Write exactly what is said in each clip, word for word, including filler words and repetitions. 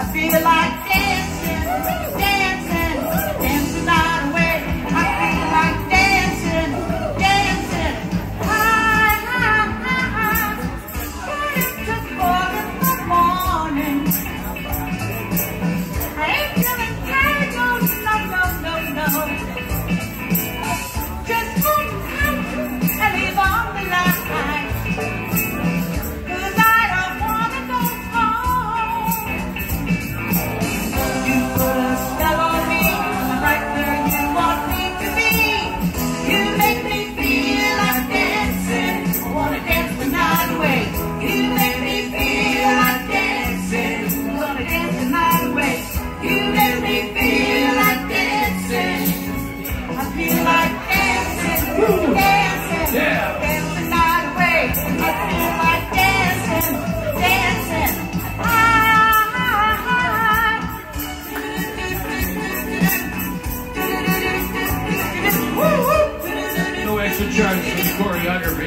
feel like dancing, dancing, dancing night away. I feel like dancing, dancing, high, high, high, high. Burning to four in the morning. I ain't feeling tired, no, no, no, no, no. Just hold tight and leave on the light. Extra charge for the choreography.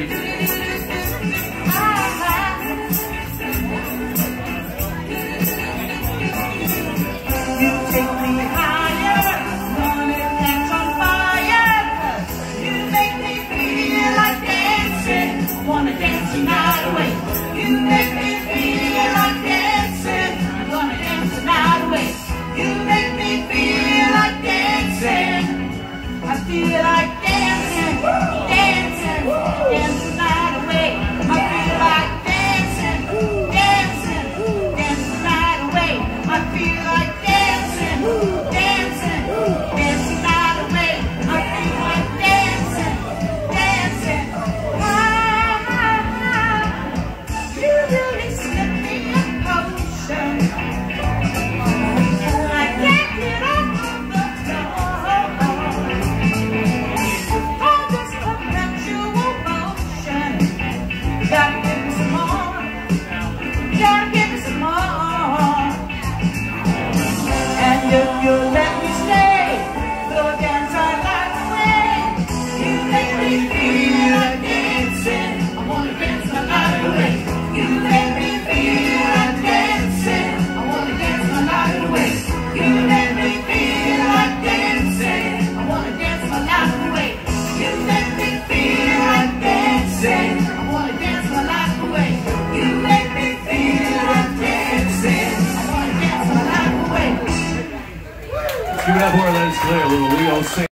You take me higher, wanna dance on fire. You make me feel like dancing, wanna dance the night away. You make me feel like dancing, wanna dance the night away. You make me feel like dancing, I feel like dancing, dancing, dance the night away. I feel like dancing, dancing, dance the night away. I feel like dancing, dancing, dance the night away. I feel like dancing, dancing, high, high, high. You really slip me a potion. I can't get off of the floor. All this perpetual motion. Gotta give me some more. Gotta give me some more. And if you let me stay, we'll dance our life away. You make me feel like dancing. I wanna dance my life away. You make me feel like dancing. I wanna dance my life away. You make me feel like dancing. I wanna dance my life away. You make me feel like dancing. I wanna dance my life away. You make me feel like dancing. I wanna dance my life away. Give it up for Lens Clear, little Leo sing.